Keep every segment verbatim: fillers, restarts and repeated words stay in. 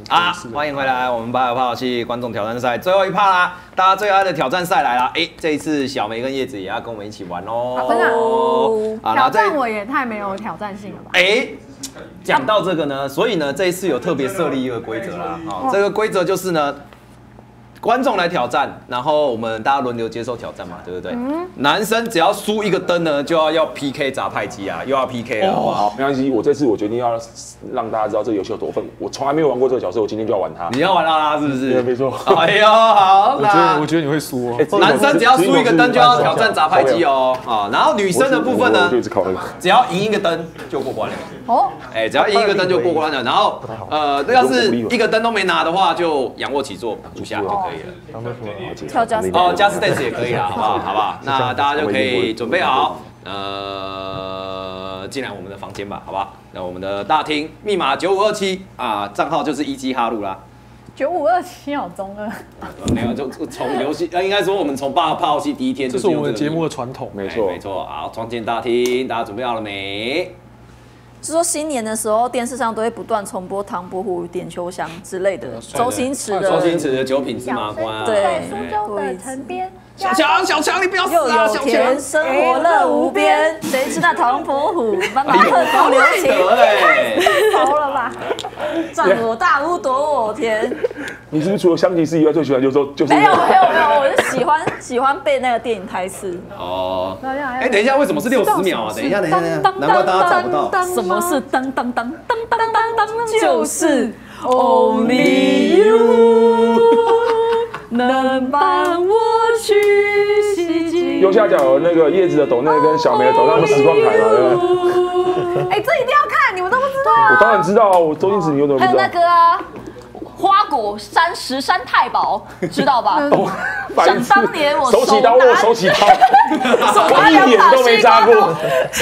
啊，欢迎回来，我们八百炮器观众挑战赛最后一趴啦！大家最爱的挑战赛来啦！哎，这一次小梅跟叶子也要跟我们一起玩哦。 真的，挑战我也太没有挑战性了吧？ 哎，讲到这个呢，所以呢，这一次有特别设立一个规则啦。啊，这个规则就是呢，观众来挑战，然后我们大家轮流接受挑战嘛，对不对？嗯。男生只要输一个灯呢，就要要 P K 砸派机啊，又要 P K 了。 哦，好，没关系，我这次我决定要让大家知道这个游戏有多愤。我从来没有玩过这个角色，我今天就要玩它。 你要玩拉拉是不是？ 对，没错。 哎呦，好， 我觉得我觉得你会输哦。 男生只要输一个灯就要挑战砸派机哦。啊，然后女生的部分呢，只要赢一个灯就过关了。哦。哎，只要赢一个灯就过关了。然后呃，要是一个灯都没拿的话，就仰卧起坐五下就可以了。 跳加斯哦，加斯 dance 也可以啦，好不好？好不好？那大家就可以准备好，呃，进来我们的房间吧，好不好？那我们的大厅密码九五二七啊，账号就是一基哈路啦。 九五二七好中二。 没有，就从游戏，呃，应该说我们从八炮戏第一天， 这是我们节目的传统， 没错， 没错。好，创建大厅，大家准备好了没？ 是说新年的时候，电视上都会不断重播唐伯虎点秋香之类的，周星驰的， 周星驰的九品芝麻官， 对， 苏州的城边。 小强，小强，你不要死又啊！ 有田，生活乐无边，谁知那唐伯虎把马特风留情？ 哎， 熟了吧？ 占我大屋，夺我田。 你是不是除了香吉士以外最喜欢就是就是没有没有没有，我是喜欢喜欢背那个电影台词。 哦，哎，等一下，为什么是六十秒啊？等一下，等一下，等一下，难怪大家找不到。 什么是当当当当当当当？就是 Only You 能伴我去西京。 右下角有那个叶子的抖内跟小梅的抖内，他们实况台嘛，对不对？ 哎，这一定要看，你们都不知道。 我当然知道啊，我周星驰你有怎么不知道？ 还有那个啊。花果山石山太保，知道吧？ 哦、 想当年我手起刀落，手起刀，我一点都没扎过。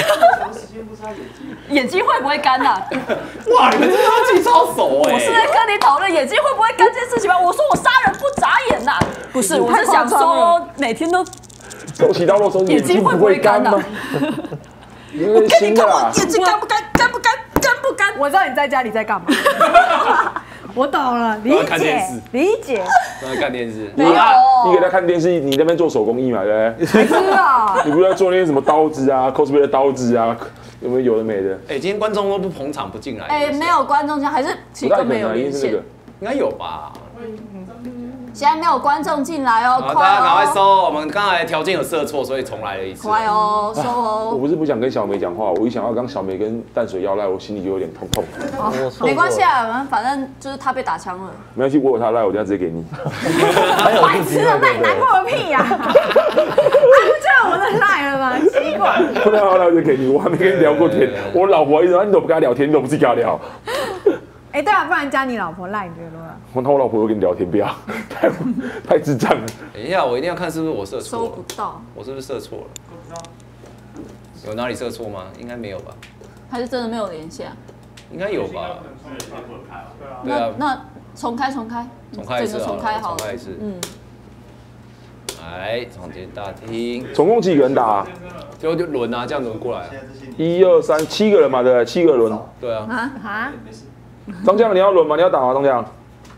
眼睛会不会干呐？ 哇，你们这东西超熟哎！ 我是在跟你讨论眼睛会不会干这件事情吗？我说我杀人不眨眼呐，不是，我是想说每天都手起刀落，手眼睛会不会干呐？ 我跟你看我眼睛干不干，干不干，干不干？ 我知道你在家里在干嘛。我懂了，理解，理解。 在看电视， 没有， 你给他看电视，你那边做手工艺嘛，对不对？ 是啊， 你不是在做那些什么刀子啊 ，cosplay 的刀子啊，有没有有的没的？ 哎，今天观众都不捧场不进来。 哎，没有观众讲，还是其实都没有连线， 应该有吧？ 现在没有观众进来哦， 快哦！大家赶快收，我们刚才条件有设错，所以重来了一次。 快哦，收哦！ 我不是不想跟小梅讲话，我一想到刚小梅跟淡水要赖，我心里就有点痛痛。 没关系啊，反正就是他被打枪了。 没关系，我有他赖，我等下直接给你。 白痴啊，那你难过个屁呀！他不就有我的赖了吗？奇怪。 我赖赖我就给你，我还没跟你聊过天。我老婆一直说你怎么不跟他聊天，你怎么不自己跟他聊？ 哎，对啊，不然加你老婆赖，你觉得多少？ 我那我老婆会跟你聊天，不要，太太智障了。 等一下，我一定要看是不是我设错了。 收不到。 我是不是设错了？有哪里设错吗？应该没有吧？ 还是真的没有连线？ 应该有吧？ 对啊。那重开，重开， 重开一次， 重开好了。 重开一次。嗯。来，创建大厅。 总共几个人打、啊？ 就就轮啊，这样轮过来、啊。 一二三，七个人嘛，对不对？七个轮。 对啊。啊啊！ 张将，你要轮吗？你要打吗？张将？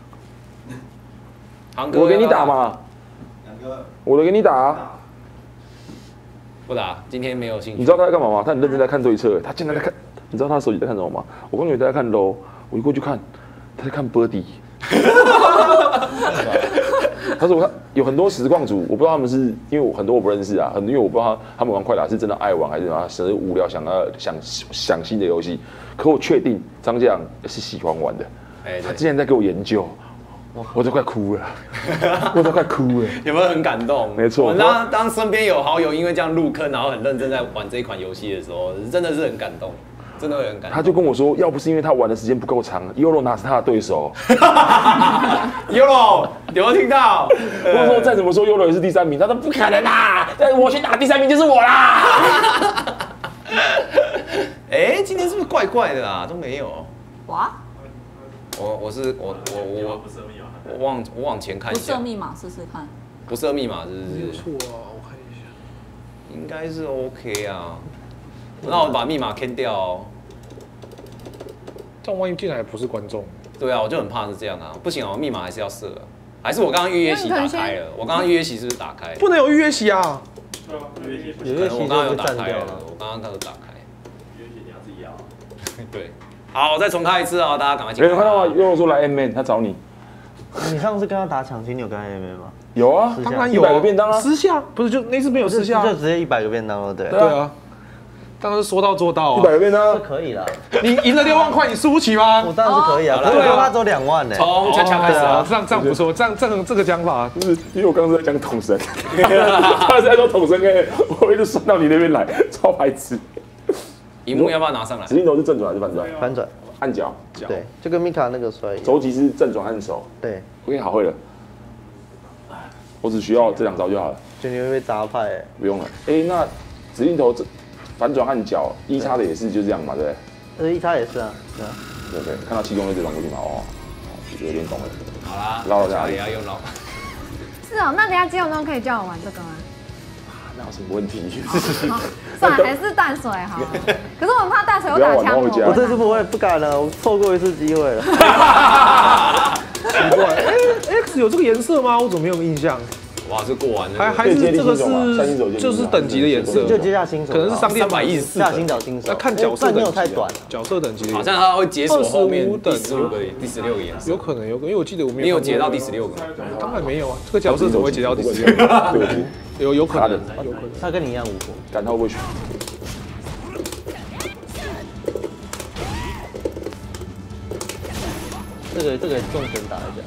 我给你打嘛。我都给你打、啊。 不打，今天没有兴趣。 你知道他在干嘛吗？他很认真在看对策，他竟然在看。你知道他手机在看什么吗？我公女在看 low， 我一过去看，他在看 birdy。他说他有很多实况组，我不知道他们是因为我很多我不认识啊，很因为我不知道他他们玩快打是真的爱玩还是什么，只是无聊想要想想新的游戏。可我确定张将是喜欢玩的，欸、他之前在给我研究，我都快哭了，我都快哭了。 有没有很感动？ 没错。 当当身边有好友因为这样入坑，然后很认真在玩这一款游戏的时候，真的是很感动。真的会很感动。 他就跟我说，要不是因为他玩的时间不够长 ，Yolo 哪是他的对手 ？Yolo 有没有听到？ 我说再怎么说 Yolo 也是第三名，他说不可能啦，我去打第三名就是我啦。 哎、欸，今天是不是怪怪的啊？都没有。 哇！ 我我是我我我我往我往前看一下。 不设密码试试看。 不设密码是不是？ 没有错啊，我看一下。 应该是 OK 啊。那我把密码 cancel 掉哦。 这样万一进来不是观众， 对啊，我就很怕是这样啊，不行啊，我密码还是要设，还是我刚刚预约席打开了？我刚刚预约席是不是打开？ 不能有预约席啊！ 对啊，有一些有些我刚刚有席就打开了占掉了，。 我刚刚都有打开。 有一些你要自己压。 对，好，我再重开一次哦，大家赶快进来。 有人看到吗？悠悠说来 M N，他找你。 你上次跟他打抢金，你有跟他 M M 吗？ 有啊， 当然有一百个便当啊。 私下不是就那次没有私下， 就直接一百个便当了，对。 对啊，当然是说到做到啊。 一百个便当是，可以啦， 你赢了六万块，你输不起吗我？当然是可以啊。 好了可是我他只有两万呢。 从恰恰开始啊， 这样这样不错，这样这样这个讲法， 就是因为我刚刚在讲统神，他是在说统神哎，我一直算到你那边来，超白痴。 荧幕要不要拿上来指？令头是正转还是反转？ 反转， 按脚， 对，就跟米卡那个摔一样。 肘击是正转按手。 对， 我已经好会了，我只需要这两招就好了， 就你会被砸派哎。 不用了。哎，那指令头这反转按脚一叉的也是就这样嘛，对不对？ 呃，一叉也是啊，对啊。 对不对？看到气功就这种过去嘛，哦，有点懂了。 好啦， 捞了在哪里也要用捞。 是哦，那等下肌肉中可以叫我玩这个吗？ 那有什么问题？ 好，算了，还是淡水好了。可是我很怕淡水有打枪不要玩到回家我这次不会，不敢了，我错过一次机会了。 奇怪，哎 X 有这个颜色吗？我怎么没有印象？ 哇，这过完了。 还还是这个是就是等级的颜色， 就接下新手， 可能是商店三百一十四下新找新手。 要看角色但你等级啊有太短了。 角色等级的颜色好像它会解锁后面二十五等第十五个、第十六个颜色。 有可能有可能，因为我记得我没有。 你有解到第十六个吗？ 当然没有啊，这个角色怎么会解到第十六？ 对， 有有可能， 他的有可能。 他跟你一样无国。 赶他会不会选？ 这个这个众神打一下。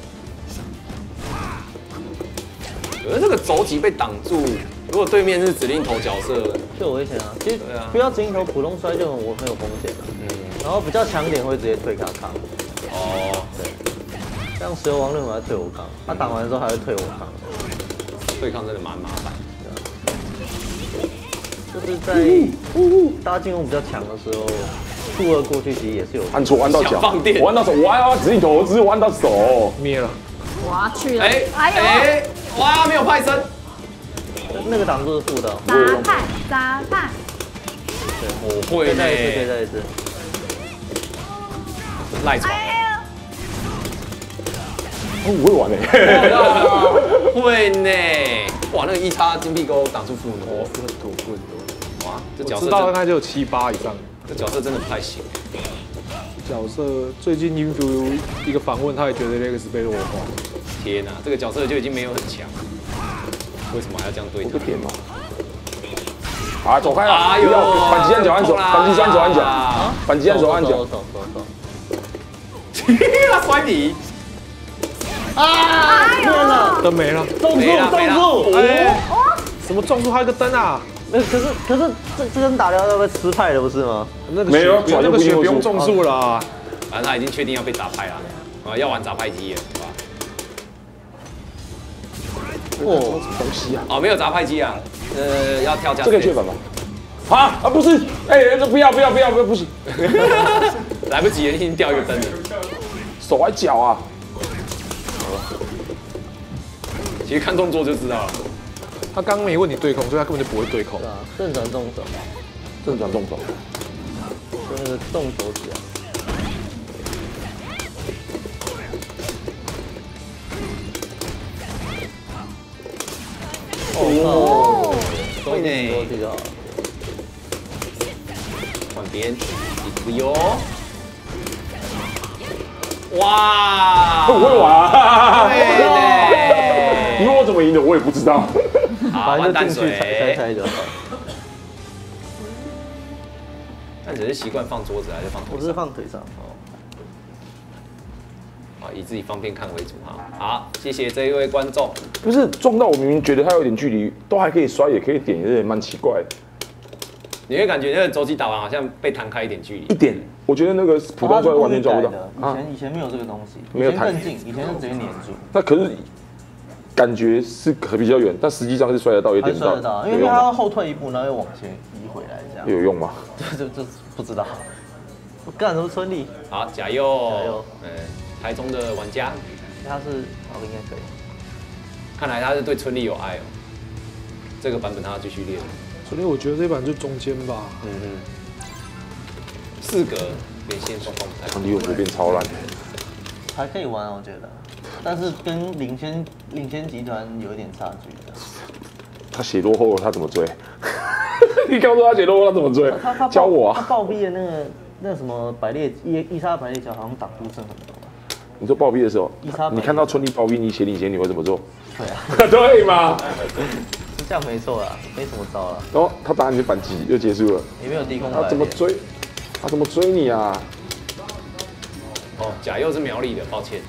可是这个轴击被挡住，如果对面是指令头角色， 就有危险啊！其实对啊不要指引头普通摔就很我很有风险的。 嗯， 然后比较强点会直接退卡康， 哦， 像石油王认为他退我康，他打完之后还会退我康。 对抗真的蛮麻烦。 就是在大家进攻比较强的时候，负二过去其实也是有。 按错，按到脚， 想放电我按到手，我按到指令头，我只是我按到手。 灭了， 我要去了。 哎哎呦， 哎，哇，没有派生， 那个挡住是负的哦。 砸派砸派， 我会可以再一次，可以呢， 再一次。 赖床， 哎呀， 哦，我会玩诶。 会呢，哇，那个一叉金币钩挡住负魔， 这个土棍多。 哇，这角我知道色真大概就有七八以上。 这角色真的不太行。 角色最近 Infu 一个访问，他也觉得 Lex 被弱化。 天哪，这个角色就已经没有很强，为什么还要这样对他我的？天哪！啊，走开了！ 哎呦不要反击按脚按手， 痛啦反击按手按脚，反击按手按脚。 手手手手。 他摔你， 啊！天哪！ 灯没了， 中没了柱中柱！ 哎，什么撞出他一个灯啊？ 那可是可是这这针打掉要被吃派的不是吗？ 那个没有血那个血不用种树了啊。 反正他已经确定要被砸拍了，啊，要玩砸拍机了，是吧？ 哦， 东西啊， 哦，没有砸拍机啊，呃，要跳加。 这个确本吗？啊啊，不是，哎，这不要不要不要不要，不行， 来不及了，已经掉一个灯了。 手还脚啊？ 其实看动作就知道了。 他刚没问你对空，所以他根本就不会对空对。啊，正转重手， 正转动手， 就那个重手指啊。哦， 会多呢， 这个。 换边，一个哟。哇， 我会玩啊！ 对呢。 你问我怎么赢的，我也不知道。 好， 反换淡正就进去水。 踩踩踩就好。 但只是习惯放桌子还是放我是腿上？ 放腿上。 好，以自己方便看为主哈。好，谢谢这一位观众。 不是撞到我，明明觉得他有点距离，都还可以摔，也可以点，有点蛮奇怪的。 你会感觉那个轴击打完好像被弹开一点距离一。点，我觉得那个普通摔完全抓不到以啊。 前以前没有这个东西， 没有弹以前更近，以前是直接黏住， 那可是感觉是可比较远，但实际上是摔得到，有点还摔得到，因为有用吗？ 它要后退一步，然后又往前移回来，这样有用吗？ 就就就不知道。我干什么春丽？ 好，加油！ 加油！ 嗯，台中的玩家， 他是哦，应该可以。 看来他是对春丽有爱哦。这个版本他要继续练。 所以我觉得这版就中间吧。 嗯嗯。四格连线状况不太好场地我觉得变超烂。 还可以玩，我觉得，但是跟领先领先集团有一点差距的。 他血落后，他怎么追？你告诉他血落后，他怎么追？ 他他教我啊！ 他暴毙的那个那什么百裂伊伊莎百裂脚好像挡不胜很多吧？ 你说暴毙的时候伊莎， 你看到春丽暴毙，你血领先，你会怎么做？ 对啊， 对吗？ 是这样没错啦，没什么招啦。 然后他打你的反击就结束了。 也没有低空他百裂。 怎么追？他怎么追你啊？ 哦，甲佑是苗栗的，抱歉。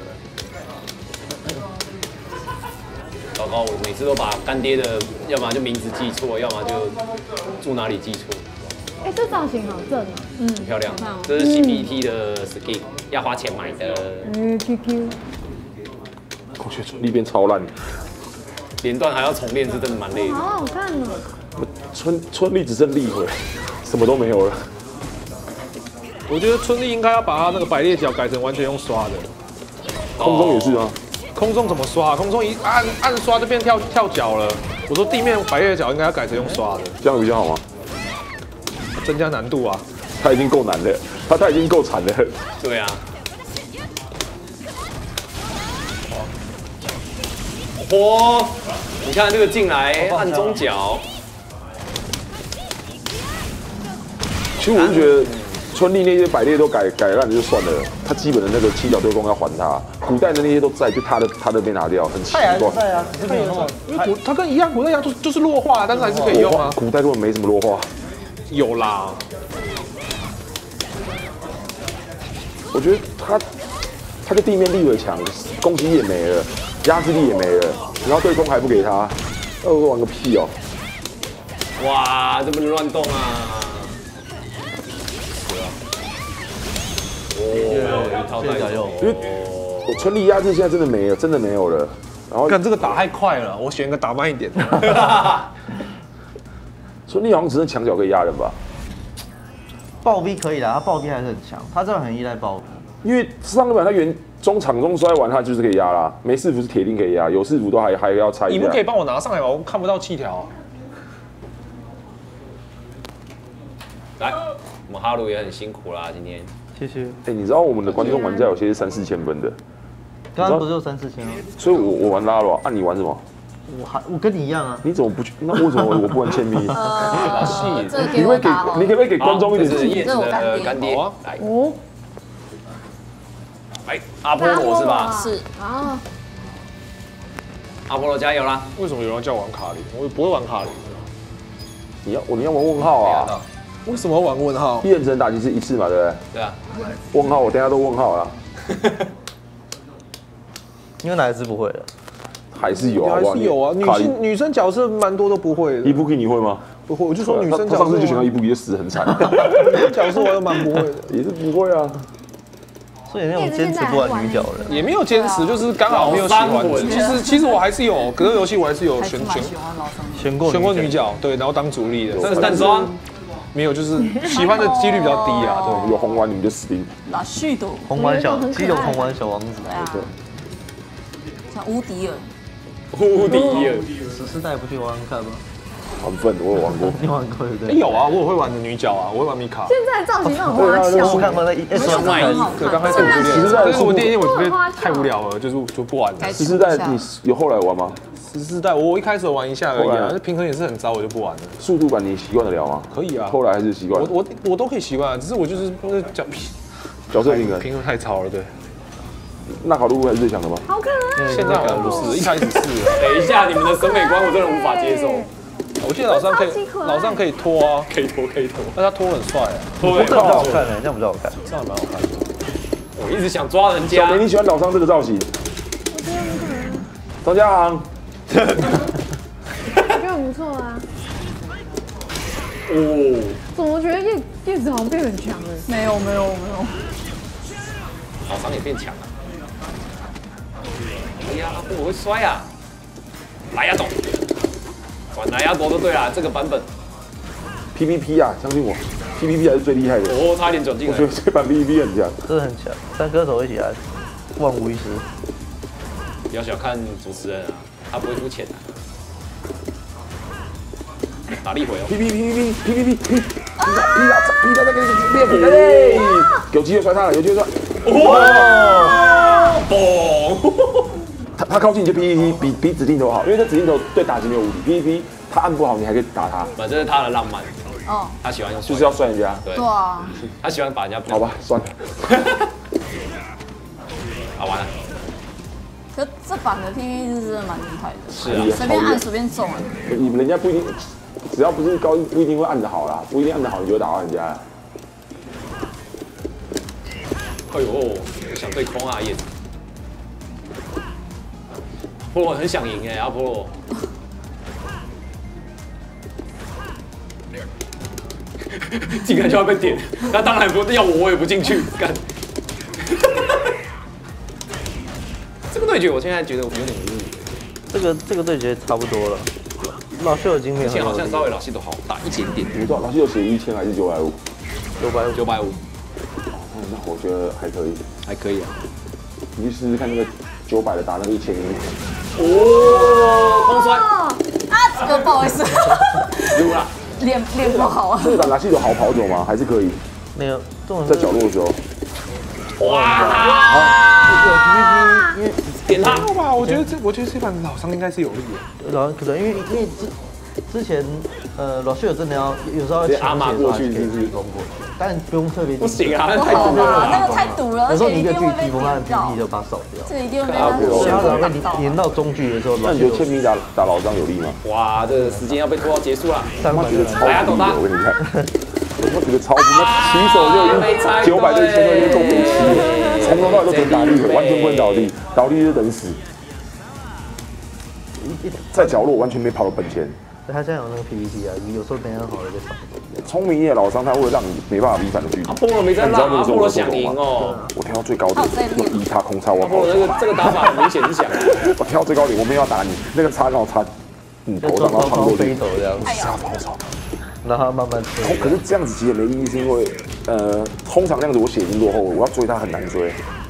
糟糕，我每次都把干爹的，要么就名字记错，要么就住哪里记错。 哎，这造型好正哦。 嗯， 很漂亮好看哦， 这是 C P T 的 skin， 要花钱买的。 嗯，Q Q。 我觉得春丽变超烂， 连段还要重练，是真的蛮累的。 好好看哦。 春春丽只剩力回，什么都没有了。 我觉得春丽应该要把他那个百裂脚改成完全用刷的。 空中也是啊， 空中怎么刷？空中一按按刷就变跳跳脚了。我说地面百裂脚应该要改成用刷的， 这样比较好吗？ 增加难度啊。 他已经够难了，他他已经够惨了。 对啊。嚯！你看这个进来按中脚。 其实我是觉得春丽那些百裂都改改烂的就算了，他基本的那个七角对攻要还他，古代的那些都在，就他的他的被拿掉，很奇太阳怪。 在啊，只是没有那么。 因为古它跟一样，古代一样就是就是弱化，但是还是可以用啊。 古代根本没什么弱化。 有啦， 我觉得他他的地面立伟强，攻击也没了，压制力也没了，然后对攻还不给他，那我玩个屁哦！ 哇，这不能乱动啊！哦，套带走。 因为我春丽压制现在真的没有，真的没有了。然后看这个打太快了，我选一个打慢一点。 春丽好像只剩墙角可以压人吧？ 暴逼可以啦，他暴逼还是很强，他真的很依赖暴逼。 因为上个版他原中场中摔完他就是可以压啦，没视服是铁定可以压，有视服都还还要拆一下。 你们可以帮我拿上来吗？我看不到气条。 来，我们哈鲁也很辛苦啦，今天。 谢谢。 哎、你知道我们的观众玩家有些是三四千分的， 刚刚不是有三四千吗？ 所以我我玩拉罗，啊你玩什么？ 我还我跟你一样啊。 你怎么不去？那为什么我不玩签名？ 呃，这个给你会给我打哦你可不可以给观众一点这是叶子这我干爹的干爹好啊， 来哦， 来阿波罗是吧？ 是啊， 阿波罗加油啦！ 为什么有人叫我玩卡里？我不会玩卡里。 你要我你要玩问号啊？ 为什么要玩问号？ 一人只能打击是一次嘛，对不对？ 对啊， 问号我等一下都问号了， 你有哪一只不会的？ 还是有好不好？ 还是有啊，女卡里性女生角色蛮多都不会的。 伊布基你会吗？ 不会，我就说女生他角色。 上次就选到伊布基就死得很惨， 女生角色我都蛮不会的， 也是不会啊。 所以那种坚持不玩女角人， 也没有坚持，就是刚好没有喜欢的。其实其实我还是有格斗游戏，我还是有选选选过选过女角，对，然后当主力的。 这是淡妆， 没有，就是喜欢的几率比较低啊。对， 有红丸你们就死定。 拉旭斗， 红丸小很可爱基隆红丸小王子， 对啊，像无敌尔， 无敌尔。 十四代不去玩玩看吗？ 玩分我有玩过， 你玩过对不哎对？ 有啊，我也会玩的女角啊，我会玩米卡。 现在造型都很花俏我，看过那一 S 很好对，刚看。 开始我就练， 实在但是我第一天我觉得这么花俏太无聊了，就是就不玩了。 十四代你有后来玩吗？ 十四代我一开始玩一下而已啊， 后来那平衡也是很糟，我就不玩了。 速度版你习惯得了吗？ 可以啊， 后来还是习惯我我我都可以习惯啊，只是我就是那角角色平衡。 平衡太糟了，对。 那考路还是最强的吗？ 好可爱。 现在好像不是，一开始是。 等一下，你们的审美观我真的无法接受。 我记得老上可以超级可爱老上可以拖啊， 可以拖，可以拖， 但他拖很帅啊， 拖这样比较好看的，这样比较好看。 这样蛮好看的。 我一直想抓人小家梅，。你喜欢老商这个造型？张家航， 我觉得很不错啊。 哦， 怎么觉得叶叶子好像变很强了？ 没有没有没有， 老伤也变强了。哎呀，阿布我会摔啊！来呀，走，玩来呀，走都对啦，这个版本。 P V P 啊，相信我 ，P V P 还是最厉害的。 哦，差一点转进来我觉。得这版 P V P 很强。 真的很强，三歌手一起来，万无一失。 不要小看主持人啊，他不会出钱的。打力回哦。 P P P P P P P P，劈他劈他劈他再给你练劈他嘞！有机会摔他了，有机会摔。哇！ 嘣！ 他他靠近你就 P V P 比比指定头好，因为这指定头对打击没有无敌 ，P V P 他按不好你还可以打他。 反正是他的浪漫， 哦， 他喜欢用， 就是要摔人家。 对对，啊， 他喜欢把人家好吧，算了。 好完了。 可这版的 P V P 是真的蛮厉害的， 是啊， 随便按随便中啊。 你们人家不一定，只要不是高不一定会按得好啦，不一定按得好你就会打到人家。 哎呦，我想对空啊叶子。波罗很想赢哎，阿波罗。进来就要被点，那当然不要我，我也不进去。干。这个对决我现在觉得有点无语。 这个这个对决差不多了，老秀已经没有之前好像稍微老系统好大一点点， 你知道老师有写一千还是九百五？ 九百五九百五， 那我觉得还可以， 还可以啊。 你去试试看那个九百的打那个一千一。 哦，空摔， 啊，这个不好意思， 输了。 脸脸不好啊。 这个打拿系统好跑走吗？还是可以？ 没有，这种在角落的时候， 哇！ 因为点他没有吧？我觉得这，我觉得这版老伤应该是有利的。 老可能因为因为之之前呃老秀有真的要有时候要直接阿妈过去是不是提供过去，但不用特别不行啊，那不太好吧？ 堵了。 那个太堵了，而有时候且你一个距一定会被离风按点 P 到 P 就把它扫掉。 这一定会被啊他所以他才会打到。 连到中距的时候， 那你觉得千米打打老张有利吗？ 哇，这个时间要被拖到结束了。 三百个我觉得超来啊， 级懂他的，我跟你看，我觉得超级，那起手就已经九百对千二就够北七了，从头到尾都只能打立腿，完全不能倒地，倒地就等死。在角落完全没跑到本钱。 他现在有那个 P V P 啊，有时候等一下好了就扫。 聪明一点的老张，他会让你没办法逼反的距离。 阿波罗没在让，阿波罗想赢哦。 我跳到最高点，用一叉空叉，我阿波罗这个这个打法很明显是想， 我跳到最高点，我没有要打你，那个叉刚好插你头上，然后穿过去， 飞走这样， 杀跑走。 然后慢慢推。 可是这样子其实没意义，是因为呃，通常那样子我血已经落后了，我要追他很难追。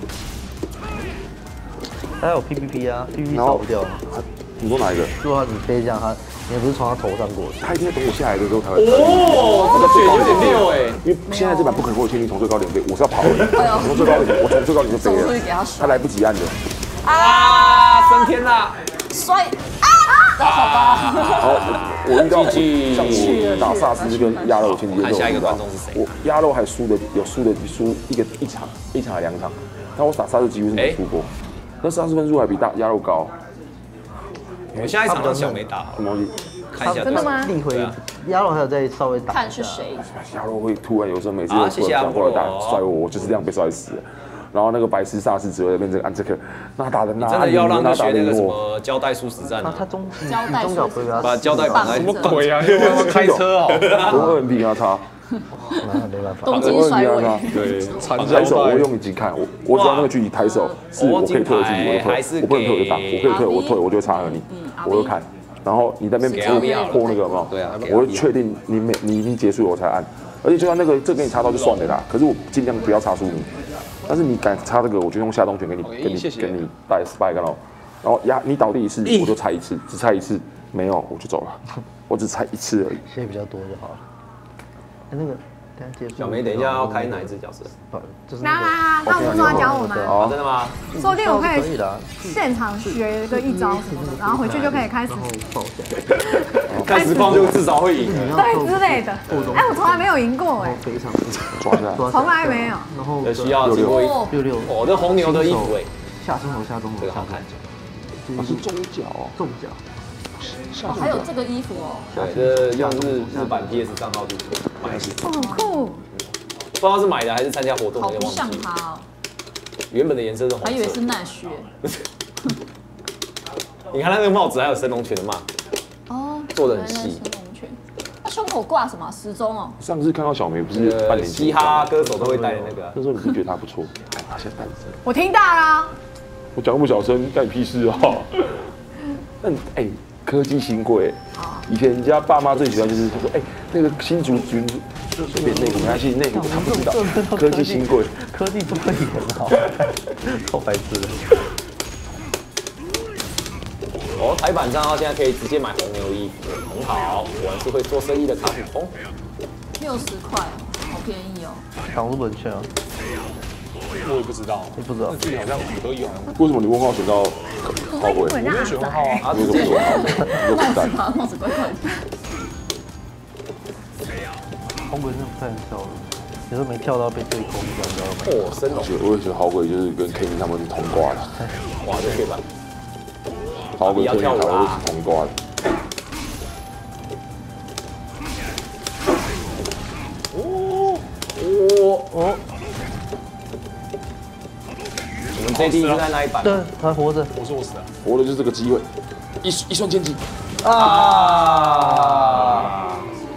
他有 P V P 啊 ，P V P 扫不掉。 你说哪一个？ 如果你飞这样，他你不是从他头上过去， 他一定要等我下来的时候才会。 哦，这个血有点溜哎。 因为现在这版不可能会有千里从最高点飞，我是要跑的。我从最高点，我从最高点就飞走出去了， 给他甩他来不及按的。 啊，升天啦！ 摔啊！好吧。 然后我遇到像我打萨斯跟鸭肉前几天都有遇到，我鸭肉还输的有输的输一个一场一场还两场，但我打萨斯几乎是没输过，那萨斯分数还比大鸭肉高。 我下一场让小梅打， 什么东西？ 看一下。 真的吗？ 力回鸭肉还有再稍微打。 看是谁。 鸭肉会突然有时候每次有突然想过来打摔我，我就是这样被摔死的。然后那个白痴萨斯只会变成按这个，那打的那真的要让他学那个什我。 么胶带殊实战啊？ 那他中胶带中脚不会给他把胶带绑在什么鬼啊？又要开车哦？ 我二 N P 跟他差， 那没办法。 东京甩尾。 对，缠抬手我胶带。 用眼睛看，我我知道那个距离抬手是我可以退的距离，我就退，我不能退我就打，我可以退我退我就会插合你，我就看。然后你在那边破那个有没有？ 对啊， 我会确定你每你已经结束了我才按，而且就算那个这给你插到就算了啦，可是我尽量不要插输你。但是你敢插这个，我就用下动拳给你给你给你带 spike 咯，然后压你倒地一次我就拆一次，只拆一次没有我就走了，我只拆一次而已。 血比较多就好了。哎，那个等下结束。 小梅等一下要开哪一只角色？ 就是来来来，那我们说要教我们， 哦，真的吗？ 说不定我可以可以的。 现场学个一招什么的，然后回去就可以开始开始放就至少会赢。 对之类的。哎，我从来没有赢过哎， 非常抓下来， 从来没有。 然后需要经过六六哦，这红牛的衣服哎， 下中头下中头这个好看。 它是中脚哦， 重脚。 哦，还有这个衣服哦。 对，这用日日版 P S 账号去买的， 哦，很酷。 不知道是买的还是参加活动， 好不有点忘记。 像他哦， 原本的颜色是红色， 还以为是奈雪。 你看那个帽子还有神龙拳的嘛， 哦， 做得很细原来是龙拳。他胸口挂什么时钟哦？ 上次看到小梅不是半呃， 年前嘻哈歌手都会戴的那个。 那时候你不觉得她不错？她现在单身。 我听到了。 我讲那么小声，干你屁事啊！那哎，科技新贵，以前人家爸妈最喜欢就是说，哎，那个新竹军随便内股，没关系，内股他不知道，科技新贵， 科技这么严好，超白痴的。 哦，台版账号现在可以直接买红牛衣服，很好，果然是会做生意的卡普通。 六十块，好便宜哦。 抢日本券啊！ 我也不知道， 你不知道自己好像可以好像。 为什么你问号选到好鬼？ 我没有选问号啊， 为什么选好鬼？你就蛋。 帽子怪怪的。 红鬼真的不太能跳了，有时候没跳到被对空，你知道吗？ 哦，升龙， 我也觉得好鬼就是跟 K 他们是同挂的， 哇，这铁板， 好鬼 K 他们都是同挂的。 哦哦哦，我们 J D 是在那一版， 对，他活着。 我说我死了， 活的就是这个机会，一一瞬间机。 啊！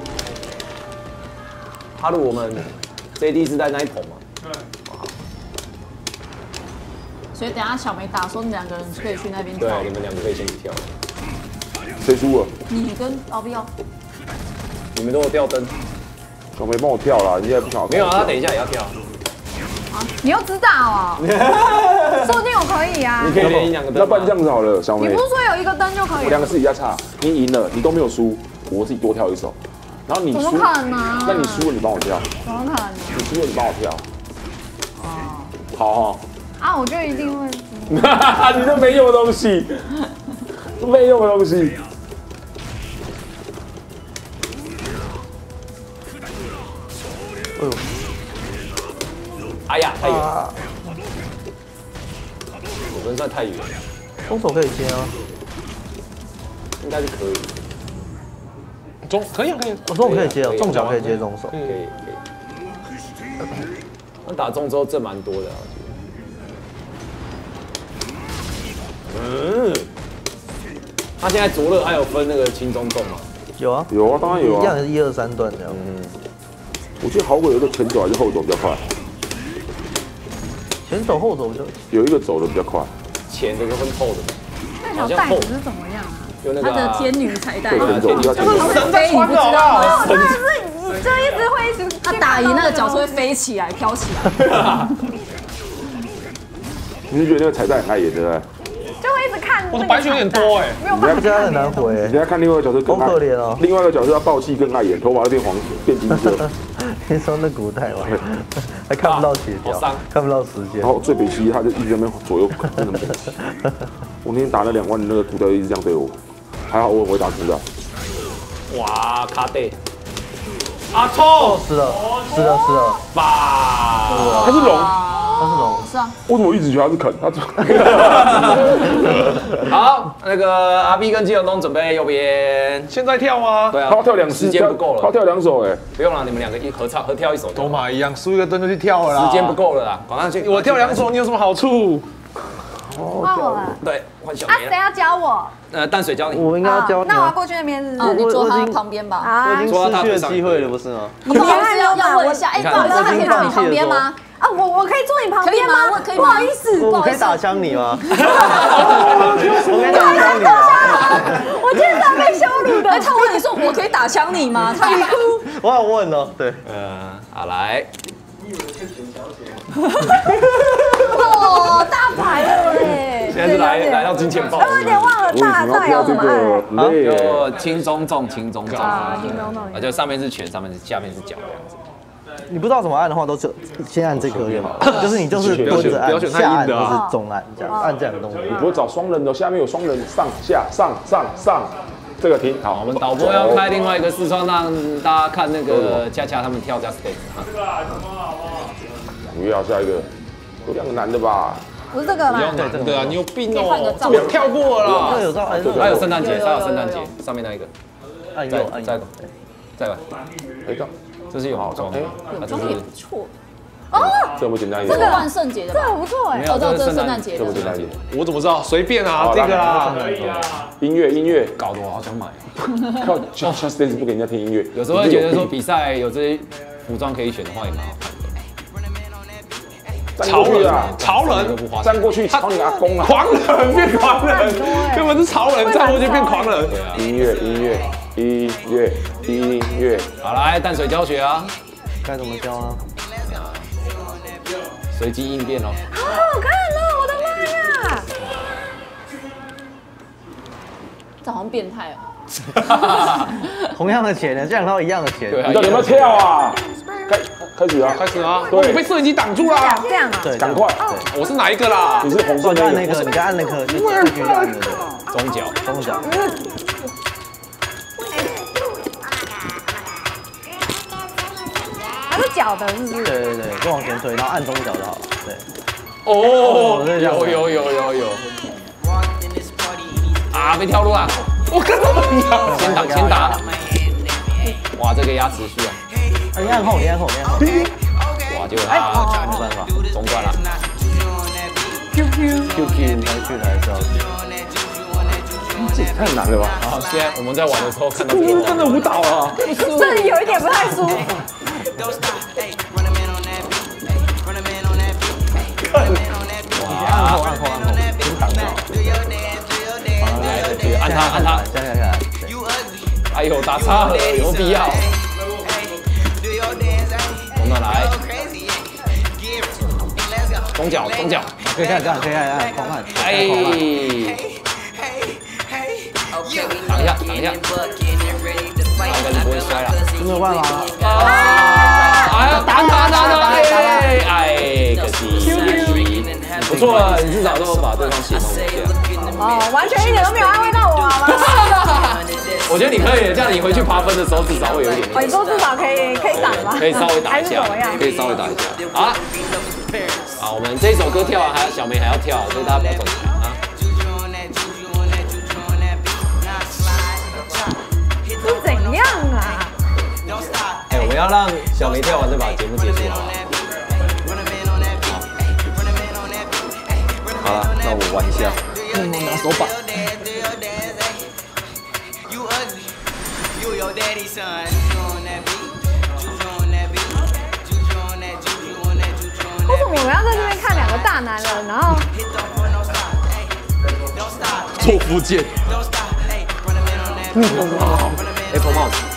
哈鲁，我们 J D 是在那一棚嘛？ 所以等一下小梅打的时候，你们两个人可以去那边对跳。， 你们两个可以先去跳， 谁输了？ 你跟敖碧要你们都有吊灯， 小梅帮我跳啦，你现在不想要？ 没有啊？他等一下也要跳， 你又知道哦，说不定我可以啊你。可以连赢两个灯吗。 那不然这样子好了，小梅你不，是说有一个灯就可以了？ 我两个私底下差，你赢了，你都没有输，我自己多跳一首，然后你怎么输， 可能？ 那你输了你帮我跳， 怎么可能？ 你输了你帮我跳。好哈。 啊，我就一定会。 你这没用的东西，没用的东西。 哎呦， 哎呀，太远了，我不能算太远， 中手可以接啊。 应该是可以， 中可以啊可以。 我中手可以接哦，中脚可以接中手。 可以可以。那打中之后挣蛮多的啊，我觉得。嗯，他现在卓乐还有分那个轻中重吗？ 有啊， 有啊，当然有啊。 一样是一二三段这样。 我记得好鬼有一个前走还是后走比较快， 前走后走就有一个走的比较快。 前的跟后的， 那条带子是怎么样啊？ 就那个他的啊天女彩带， 对，前走比较前走。 神在穿的好不好？ 我真的是，你就一直会一直。 他打赢那个角是会飞起来、飘起来。 你是觉得那个彩带很碍眼，对不对？ 就会一直看。 我的白血有点多哎， 没有办法而且他很难回你，等下看另外一个角色更好可怜哦另外一个角色要爆气更碍眼，头发都变黄变金色。 你说那古代嘛，还看不到协调好伤， 看不到时间然。后最北西他就一直在那边左右滚，真的没北西。我那天打那两万的那个古代一直这样对我，还好我很会打古代。 哇卡带，阿臭是的，是的，是的， 吧， 他是龙， 他是龙。 是啊， 为什么我一直觉得他是肯？他好，那个阿 B 跟基隆东准备右边， 现在跳吗？ 对啊， 他要跳两时间不够了， 他要跳两首哎。 不用了，你们两个一合唱合跳一首就都好， 嘛一样，输一个灯就去跳了啦。 时间不够了啦，赶快去， 我跳两首，你有什么好处？ 换我了。 对，换小啊， 梅了， 谁要教我？ 呃，淡水教你， 我应该要教你啊， 那我要过去那边是不哦， 是？ 你坐他我已经旁边吧。 我啊已经失去了机会了，不是吗？ 你不好意思要要问一下，哎，不好意思，他可以坐你旁边吗？ 啊，我我可以坐你旁边吗？ 可以吗不好意思，不好意思， 我可以打枪你吗？我可以打枪你吗？ 我今天是被羞辱的。 哎，他问你说我可以打枪你吗？他我有问哦，对， 呃，好来， 哦，大牌了嘞！ 现在是来来到金钱豹， 我有点忘了我为什么要大大摇跳这什么按了。 个？很累耶。 就轻中重，轻中重啊，听懂懂啊，就上面是拳，上面是下面是脚这样子。 你不知道怎么按的话，都是先按这颗就好了，就是你就是蹲着按， 不要选太下按硬的啊或是中按这样，按这样的动作。 你不会找双人的，下面有双人，上下上上上，这个停好。 好，我们导播要开另外一个视窗，让大家看那个恰恰他们跳 Just Dance 啊。 不要下一个，有两个男的吧？ 不是这个吗？ 对对啊，你有病可以换个哦！ 照我跳过那了。 有照按还有圣诞节，还有圣诞节，上面那一个，再按右按右再一个，再来， 哎，这这是有好装的，啊，这装是也不错。 这么简单一点这个，万圣节的吧？ 这个不错哎没。有， 哦，这这是个圣诞节的这么。简单一点。 我怎么知道？随便啊好， 这个啦。 可以啊。 音乐音乐， 搞得我好想买。 靠 Just Dance 不给人家听音乐， 有时候会觉得说比赛有这些服装可以选的话也蛮好看的。 站过去啊， 潮都人， 不花钱站过去吵你阿公啊！ 狂人变狂人，根本是潮人站过去变狂人。 对啊， 音乐音乐音乐音乐， 好来淡水教学啊， 该怎么教啊？ 随机应变哦。 好好看哦！我的妈呀！ 这好像变态哦。 同样的钱呢，这两套一样的钱。 对啊你到底有没有跳啊？该开始啊， 开始啊！ 对我被摄影机挡住这啦样！这样啊， 对， 赶快， 我是哪一个啦？ 你是红色你按那个， 那个，你刚按那个，就就去按那个中脚， 中脚。 它是脚的，是不是？ 对对对，就往前推，然后按中脚就好了。对， 哦， 这样有有有有有。啊，被跳路啊！我看到了，先挡先打。哇，这个压持续啊！ 啊，你按后，你按后，你按后。 哇，结果他没办法中断了。 Q Q， ，Q Q 该去还是要去。 这也太难了吧？ 好，现在我们在玩的时候看到这个真的舞蹈啊！ 这里有一点不太舒服。 按后，按后，按后，先挡掉。 好，来，这个按他按他， 下下下来。 哎呦，打叉了，有没有必要？从哪来？中脚，中脚， 可以看，这样可以看，按狂按。 哎，挡一下，挡一下，应该是不会摔了。 没有办法。 哎呀，打打打打，哎哎，可惜，不错了，你至少都有把对方血弄一下。 哦，完全一点都没有安慰到我，好吗？ 我觉得你可以，这样你回去爬分的时候至少会有一点。 哦，你说至少可以可以挡吗？ 可以稍微打一下还是怎么样？ 可以稍微打一下。好了，好，我们这首歌跳完，还有小梅还要跳，所以大家不要走开啊。 是怎样啊？ 哎，我们要让小梅跳完再把节目结束，好不好？好了，那我玩一下。嗯，我拿手把。 为什么我们要在这边看两个大男人，然后做福建。 Apple 帽子。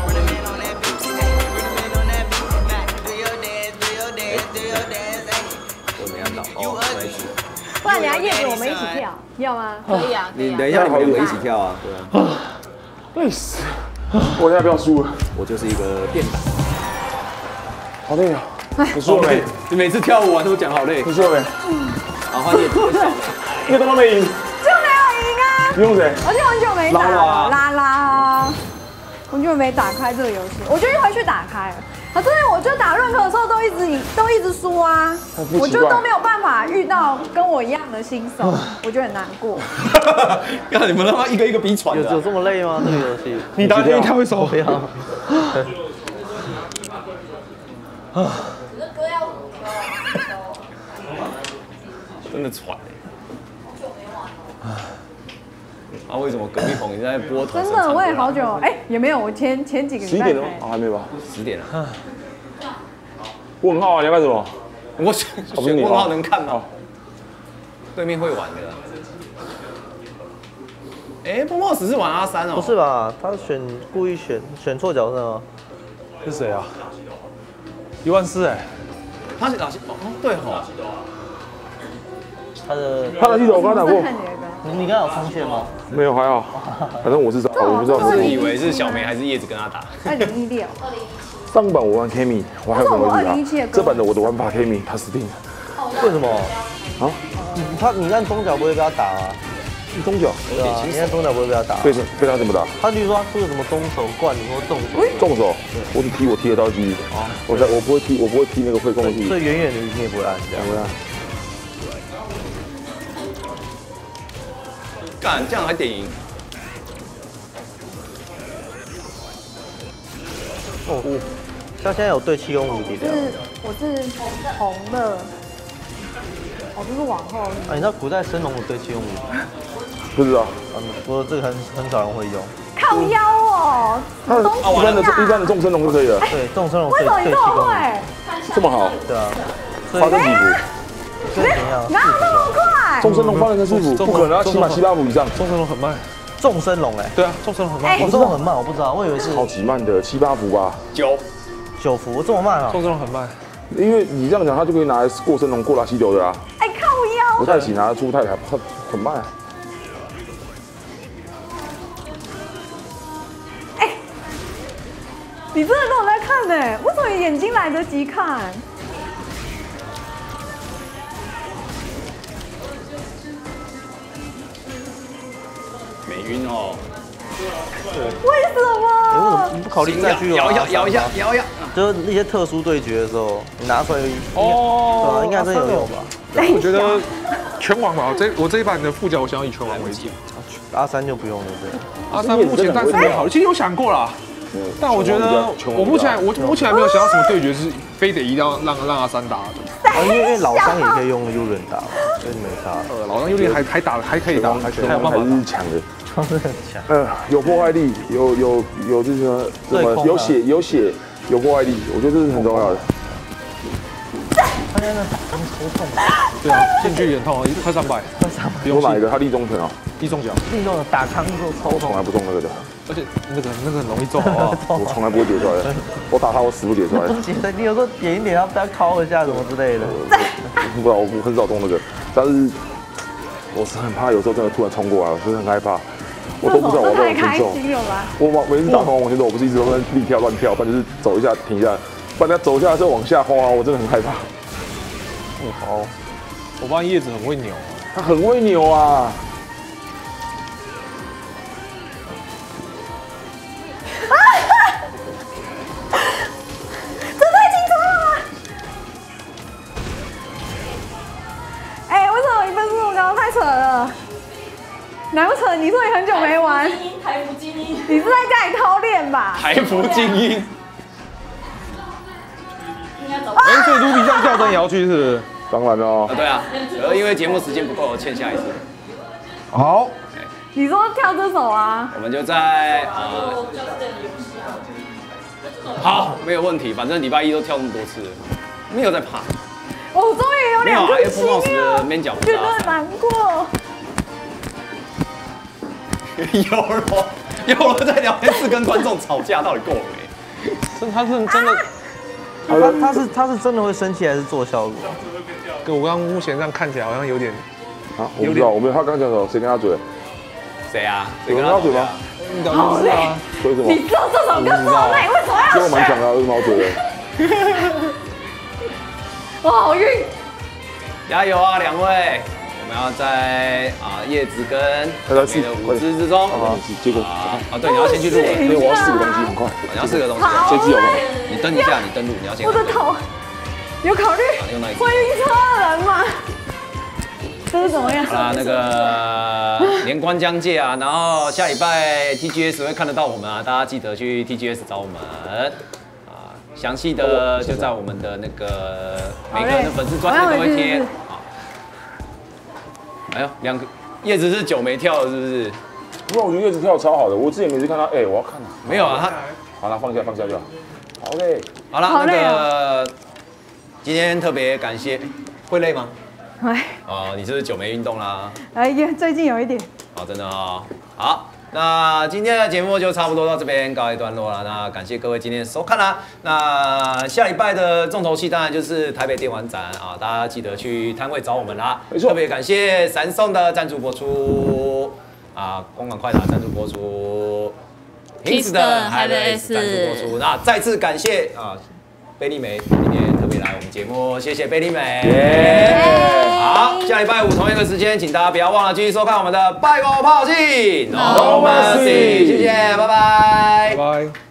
我没按到，哦，没事。 不然你要叶子我们一起跳，要吗？ 可以啊，可以啊。 你等一下，你们两个一起跳啊，对啊。 累死！我现在不要输了， 我就是一个电打。 好累啊！你输了没？ 你每次跳舞完都讲好累。 你输了没？ 好，换叶子。 一个都没赢。 就没有赢啊！ 你用谁？ 我就很久没打拉拉了，拉拉，我就没打开这个游戏，我就回去打开了。可是我就打任何的时候都一直赢，都一直输啊，我就都没有办法遇到跟我一样的新手，我就很难过。 看你们他妈一个一个比喘的。 有有这么累吗？这个游戏？ 你打你跳一首。 不要。 歌要真的喘哎。啊，为什么隔壁棚你在播？ 真的，我也好久，哎，也没有，我前前几个礼拜十一点了吗？啊，还没吧？ 十点了。 问号啊，你要干什么？ 我选选问号能看吗？对面会玩的。哎，波莫斯是玩阿三哦。 不是吧？他选故意选选错角色吗？ 是谁啊？一万四哎。 他是哪些？哦，对吼。 他的他的系统我刚刚打过。 你你刚刚有冲线吗？ 没有，还好。反正我是找，我不知道我是以为是小梅还是叶子跟他打。 二零一六。 上版我玩 Kimi， 我还有什么玩为什么他？这版的我的玩法 Kimi， 他死定了。 为什么？ 啊？ 他你按中脚不会被他打啊？ 中脚？ 对啊，你按中脚不会被他打。 被被他怎么打？ 他比如说他出了什么中手灌你或重手。 重手，我只踢我踢得到机。哦。我在我不会踢，我不会踢那个会攻击。 所以远远的你也不会按这样。 不会按。 干，这样还点赢？ 哦，他现在有对七公无敌的。 是，我是红的。哦，这是往后。 啊，你知道古代升龙有对七公无敌？ 不知道。 嗯，不过这个很很少人会用。 靠腰哦， 他一般的一般的众生龙就可以了。 对，众生龙为什么你这么会？ 这么好？ 对啊。 发生几伏？ 这怎样？ 哪有那么快？ 众生龙发生四伏，不可能要起码七八伏以上。 众生龙很慢。 众生龙哎。 对啊，众生龙很慢。 我这么很慢，我不知道，我以为是。 超级慢的，七八伏吧。 九。 九伏这么慢啊？ 众生龙很慢。 因为你这样讲，他就可以拿来过生龙、过拉七流的啦。 哎，靠腰。 不太起拿得出，太还很很慢。 哎， 你真的都有在看呢？为什么眼睛来得及看？ 没晕哦。 为什哎，为什么么？你不考虑再去摇一摇，摇一下，摇一下。 就是一些特殊对决的时候，你拿出来， 哦对啊，应该真的有用吧？ 我觉得拳王吧，这我这一版的副角，我想要以拳王为主。 阿三就不用了，对。 阿三目前暂时没有考虑，其实有想过啦。但我觉得我目前我目前还没有想到什么对决是非得一定要让让阿三打的。 啊，因为因为老三也可以用幽人打，所以没差。 呃，老三有点还还打还可以打，还还有办法还是强的。 装的很强。 呃，有破坏力，有有有这个什么有血有血有破坏力，我觉得这是很重要的。 他在那打中超痛， 对啊，近距离很痛啊，快三百， 快三百。 有哪一个？他立中拳啊， 一中脚， 运动的打康之后超痛从来。不中那个的， 而且那个那个很容易中，好不好？ 我从来不会跌出来的。我打他，我死不跌出来的。 不是你有时候点一点，要不要敲一下什么之类的。 不知道，我很少中那个，但是我是很怕有时候真的突然冲过来，我真的很害怕。我都不知道我要不要太开承受。 心了吧？ 我每每次打通往前走，我不是一直都在立跳乱跳，不然就是走一下停一下，不然他走下来之后往下滑，我真的很害怕。 不好， 我发现叶子很会扭， 他很会扭啊！ 这太清楚了吗？哎，为什么你分数这么高？太扯了！难不成你说你很久没玩？ 台服精英， 你是在家里偷练吧？ 台服精英。 应该走。 哎，所以卢比这样跳针也要去是不是？ 当然了啊，，对啊，呃，因为节目时间不够，欠下一次。 好， 你说跳这首啊？ 我们就在呃，好，没有问题，反正礼拜一都跳那么多次了，没有在怕。 我终于有没有啊两颗 ，F Mouse 星的了， 面角不觉得是阿三难过。 有了，有了，在聊天室跟观众吵架，到底够没？ 真他是真的， 他他是他是真的会生气，还是做效果？ 跟我刚刚目前这样看起来好像有点， 啊，我不知道，我没有，他刚讲什么？谁跟他嘴？ 谁啊？谁有跟他人跟他嘴吗？ 你搞不知道啊？ 所以什么？ 你知道这首歌做到哪里？为什么其实要选？ 我蛮强的，为什么要嘴的？ 我好晕。 加油啊，两位！我们要在啊叶子跟再来试美的五只之中啊，结果啊啊，对，你要先去录， 因为我要试个东西，很快。 你要试个东西， 好这只有吗？ 你登一下，你登录，你要先我的头有考虑用那一只会晕车的人吗？这是怎么样？ 好啦，那个年关将届啊，然后下礼拜 T G S 会看得到我们啊，大家记得去 T G S 找我们啊，详细的就在我们的那个每个人的粉丝专页都会贴。好，哎呦，两个叶子是久没跳了，是不是？ 不过我觉得叶子跳得超好的，我之前每次看他，哎，我要看啊。 没有啊，他好了，放下放下就好。好嘞。 好了，那好累个今天特别感谢，会累吗？ 哎， 哦，你是不是久没运动啦？ 哎呀，最近有一点。 好，真的哦。好，那今天的节目就差不多到这边告一段落了。那感谢各位今天的收看啦。那下礼拜的重头戏当然就是台北电玩展啊，大家记得去摊位找我们啦。 没错特别感谢闪送的赞助播出啊，公馆快打赞助播出 ，Hins 的 Hi 的 S 赞助播出。那再次感谢啊。贝利美今天特别来我们节目，谢谢贝利美。好，下礼拜五同一个时间，请大家不要忘了继续收看我们的拜狗炮戏 No Mercy，谢谢，拜拜， 拜拜。